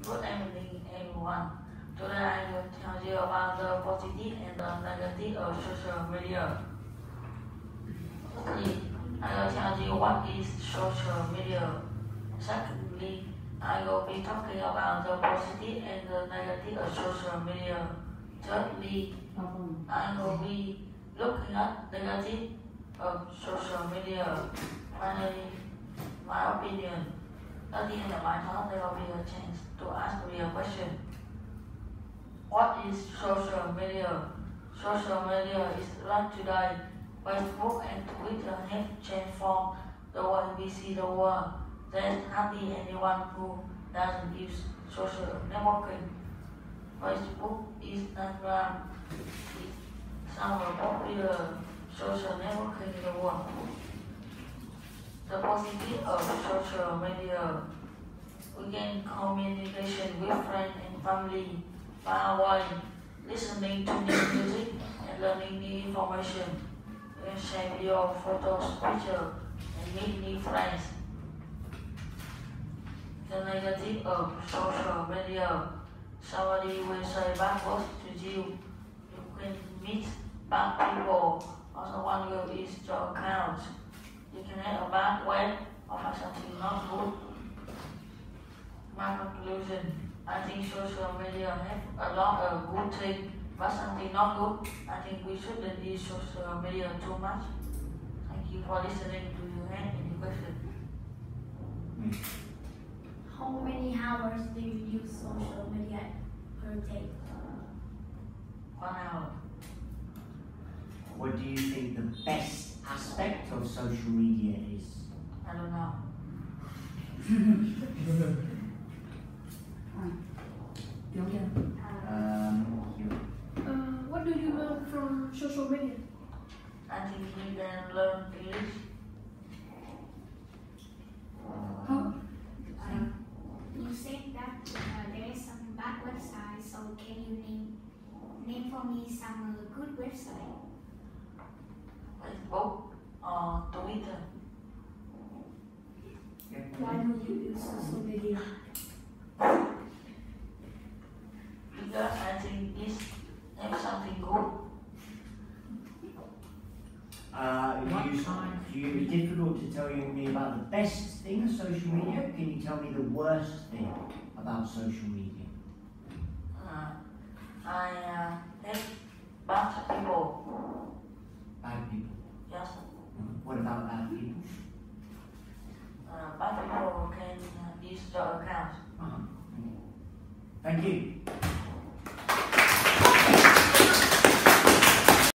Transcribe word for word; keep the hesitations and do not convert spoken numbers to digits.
Good evening, everyone. Today I will tell you about the positive and the negative of social media. Firstly, I will tell you what is social media. Secondly, I will be talking about the positive and the negative of social media. Thirdly, I will be looking at the negative of social media. Finally, my opinion. At the end of my talk, there will be a chance to ask me a question. What is social media? Social media is like today. Facebook and Twitter have transformed the way we see the world. There's hardly anyone who doesn't use social networking. Facebook, Instagram, is some of the popular social networking in the world. The positive of social media, we gain communication with friends and family far away, listening to new music and learning new information. We can share video, photos, pictures, and meet new friends. The negative of social media, somebody will say bad words to you. You can meet bad people, or someone will use your account. You can have a bad web or have something not good. My conclusion, I think social media have a lot of good things, but something not good. I think we shouldn't use social media too much. Thank you for listening. Do you have any question? How many hours do you use social media per day? One hour. What do you think the best aspect of social media is? I don't know. um, Hieu. Uh, what do you learn from social media? I think we can learn English. How? You said that uh, there is some bad websites, so can you name name for me some uh, good website? Facebook or Twitter. Why do you use social media? Because I think it's have something good. Uh, you, you, it's difficult to tell you me about the best thing of social media. Can you tell me the worst thing about social media? Uh, I uh, hate bad people. Bad people. Yes. What about bad people? Uh, bad people can uh, use your account. Uh-huh. Thank you.